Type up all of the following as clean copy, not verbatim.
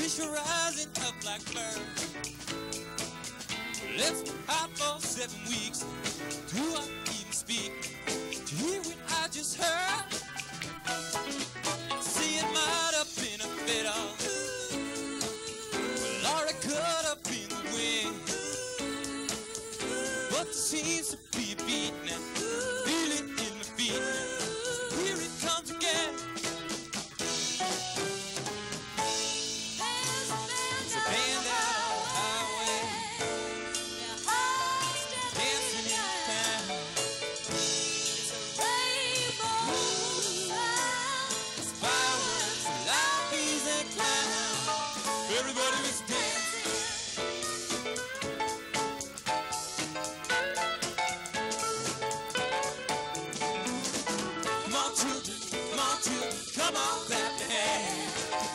fish are rising up like birds. Let's be hot for 7 weeks. Do I even speak? Do you hear what I just heard? See, it might have been a fiddle, well, or a cut up in the wind, but there seems to be a beat now. Feel it in my feet now. Here it comes again. There's a band out on the highway, dancing in town. It's a rainbow sound. It's fireworks, light bees and clowns. Everybody was dancing. Come on, children, come on, clap your hands.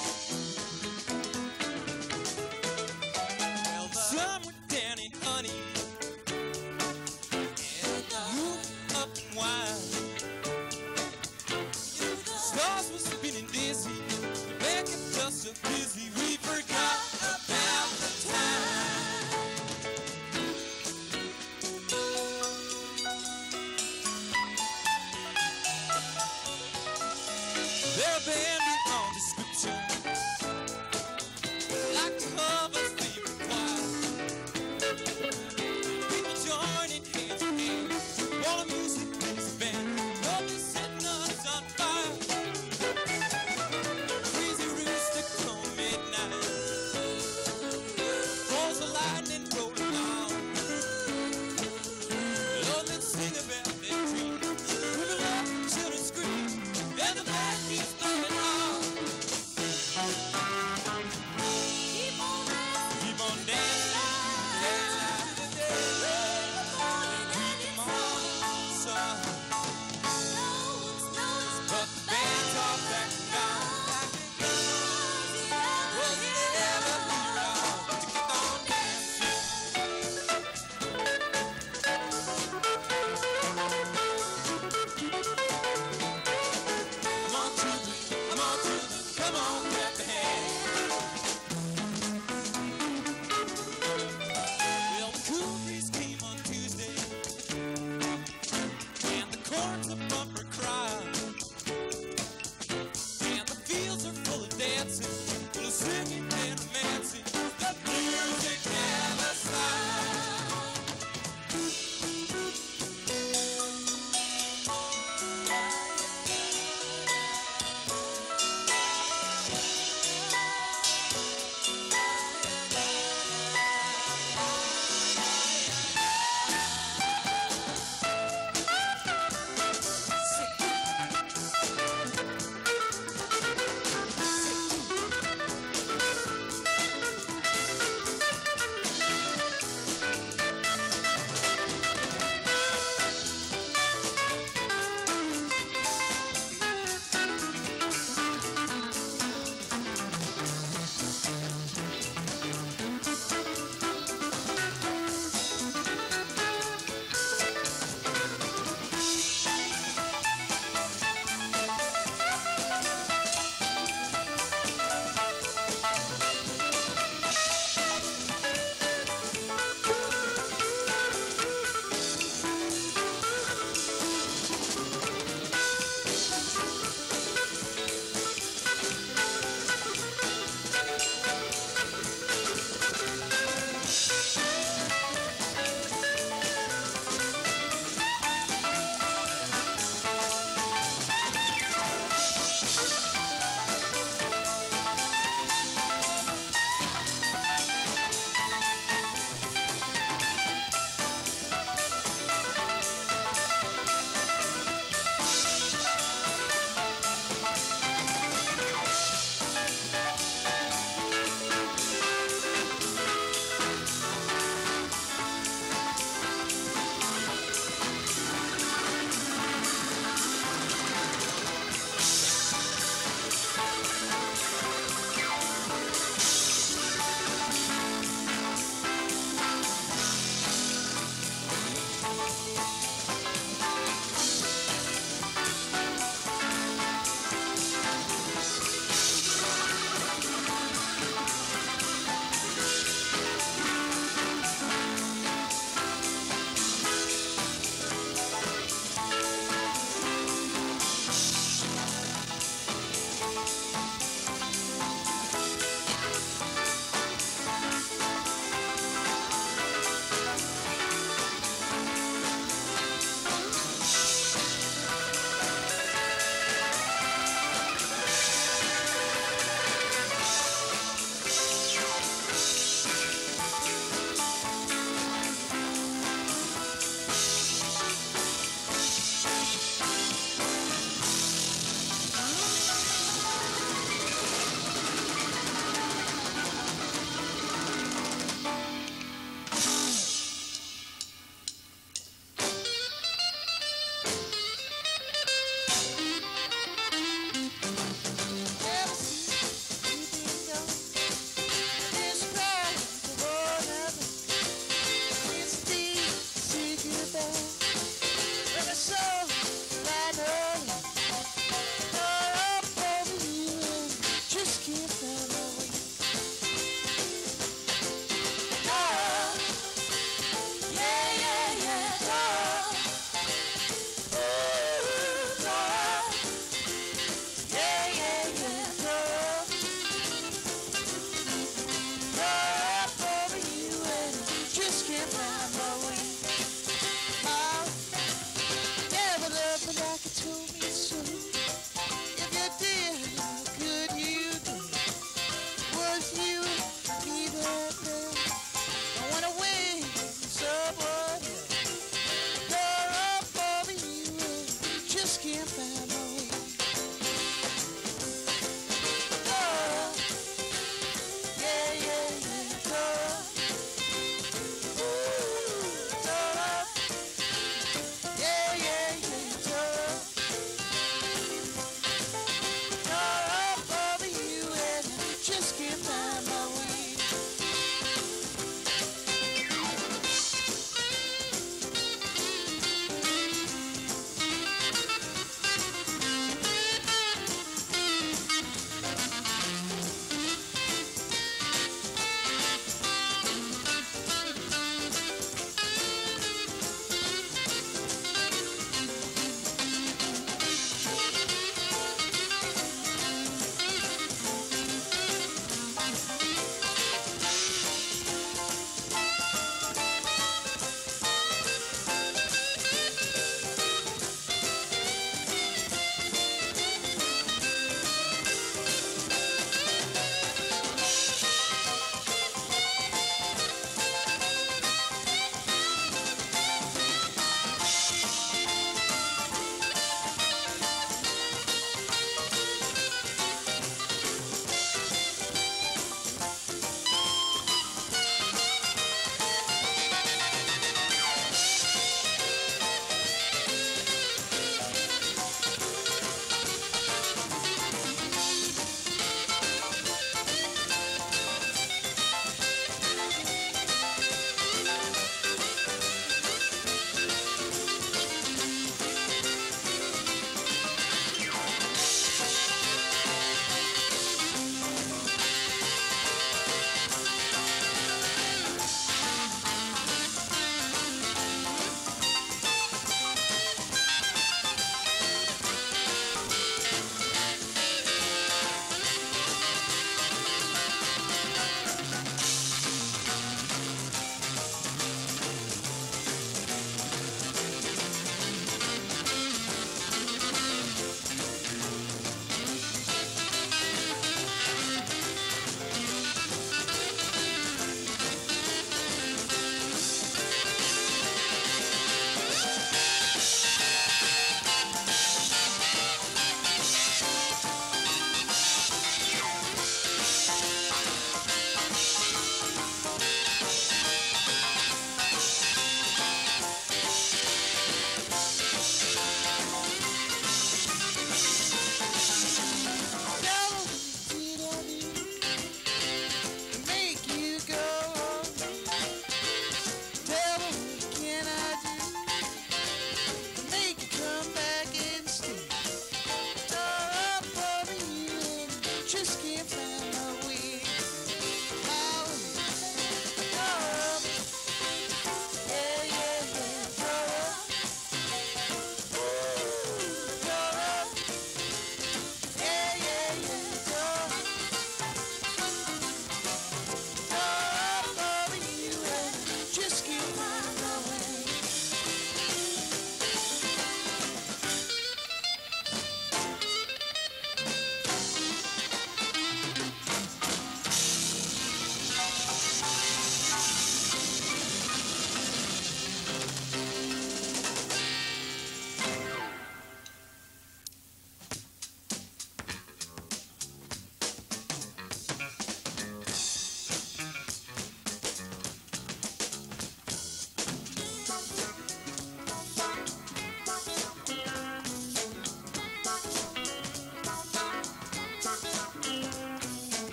Somewhere down in honey, moving up and wild. Stars were spinning dizzy, making us so busy we forgot about the time. They're abandoned on description, like Clover's favorite choir. People joining hands in hand, while the music plays a band. Hope is setting us on fire. Crazy rooster come midnight, rolls the lightning rolling on. Love them sing about their dreams, with a love children scream, and the band keeps thumping on. Keep on dancing. Keep on dancing, dancing to the day. Keep them on sun, but the band's all back and gone. Was it ever be wrong to keep on dancing? Come on, clap the hands. Well, the cool breeze came on Tuesday, and the corn's a bumper cry, and the fields are full of dancing, full of singing and romancing. The music never stops.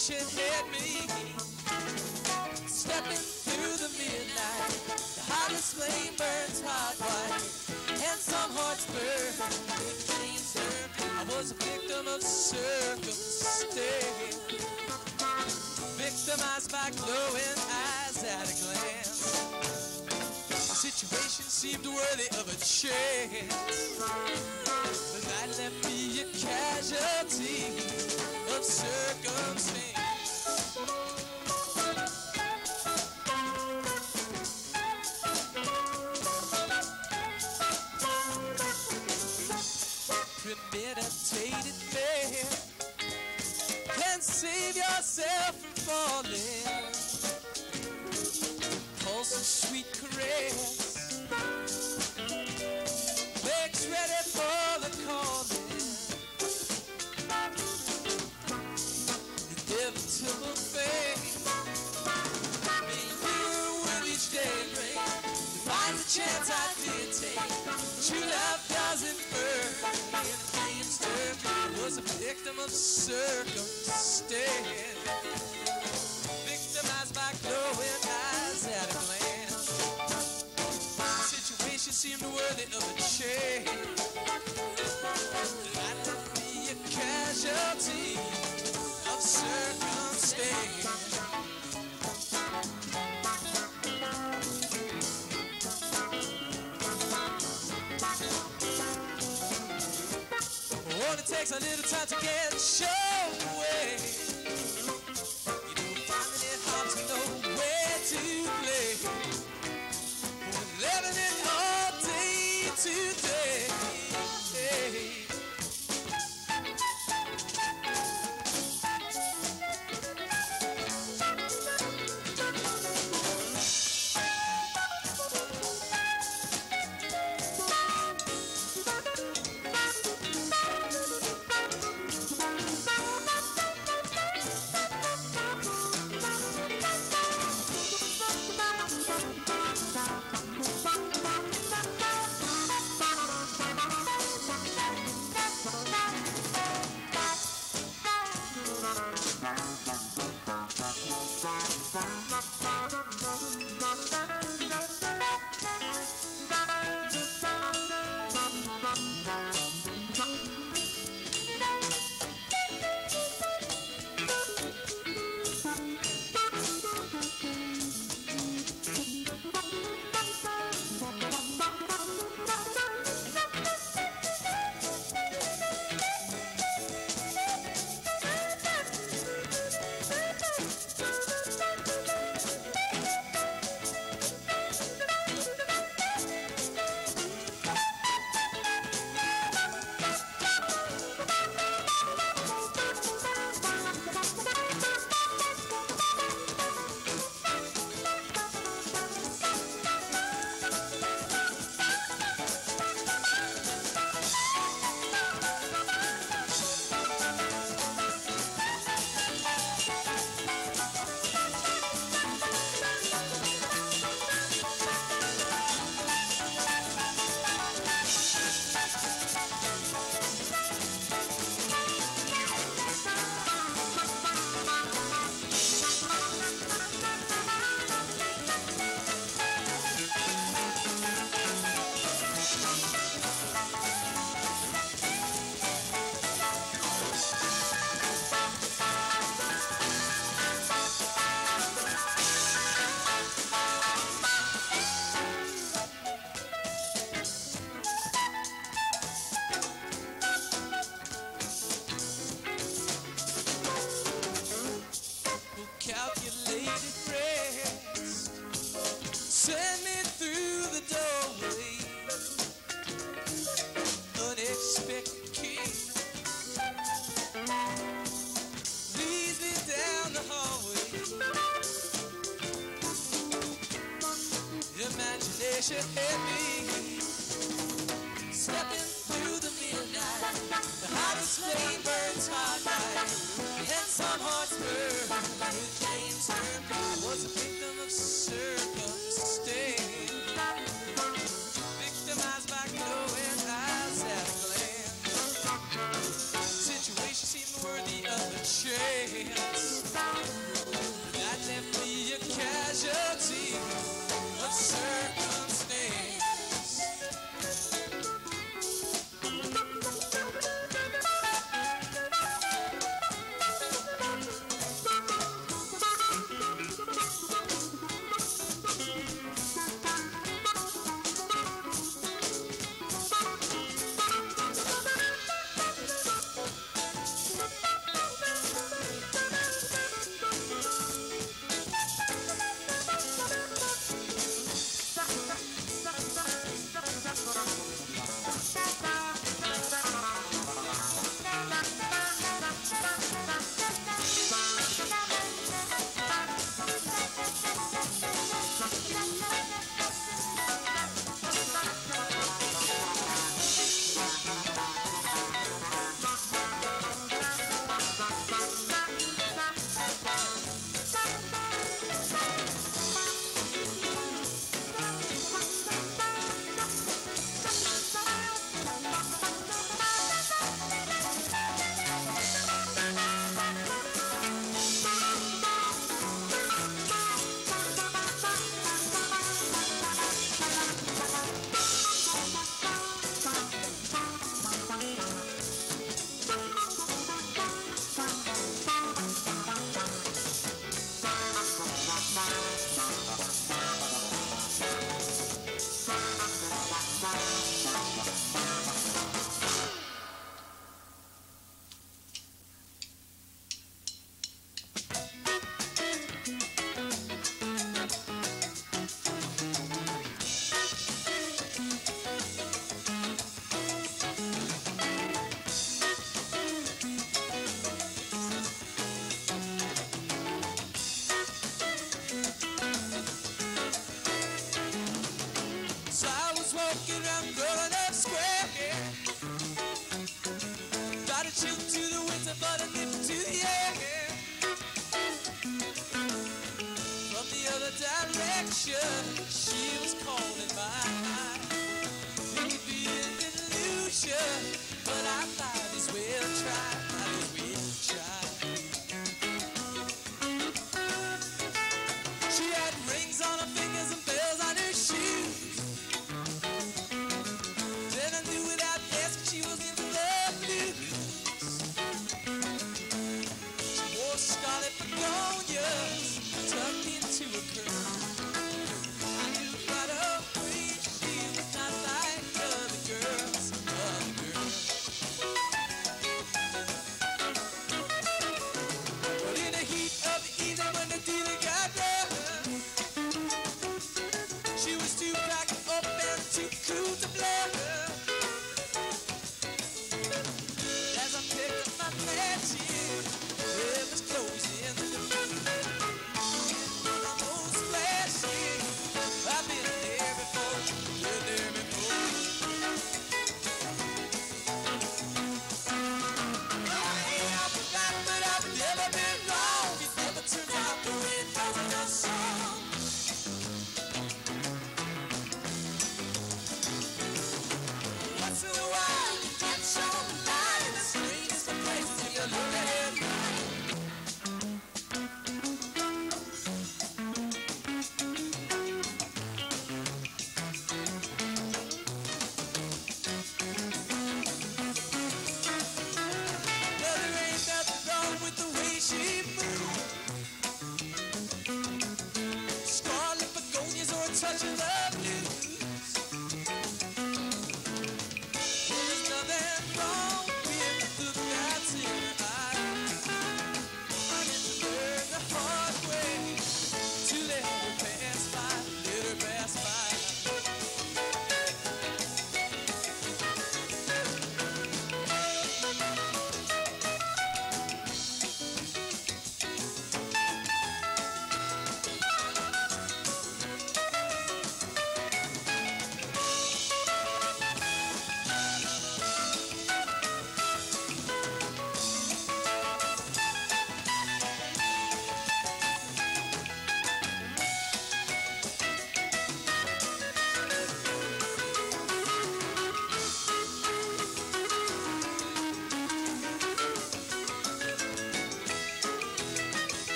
Imagination had me stepping through the midnight. The hottest flame burns hot white, and some hearts burn with flames burn. I was a victim of circumstance, victimized by glowing eyes at a glance. The situation seemed worthy of a chance, but I left me a casualty of circumstance. Premeditated man can save yourself from falling. Pulse a sweet caress makes ready for the calling. Inevitable fate being nearer with each day bring. Defines the chance I did take. True love doesn't burn. In the flames turn. I was a victim of circumstance, victimized by glowing eyes at a glance. The situation seemed worthy of a change. I left me a casualty of circumstance. Only takes a little time to get shown away. You know, finding it hard to know where to play. We're living it all day today. Calculated rest send me through the doorway. Unexpected kick leads me down the hallway. Imagination had me stepping through the midnight. The hottest flame burns hot night, and some hearts burn with flames turn. I was a victim of circumstance, victimized by glowing eyes at a glance. Situation seemed worthy of a chance,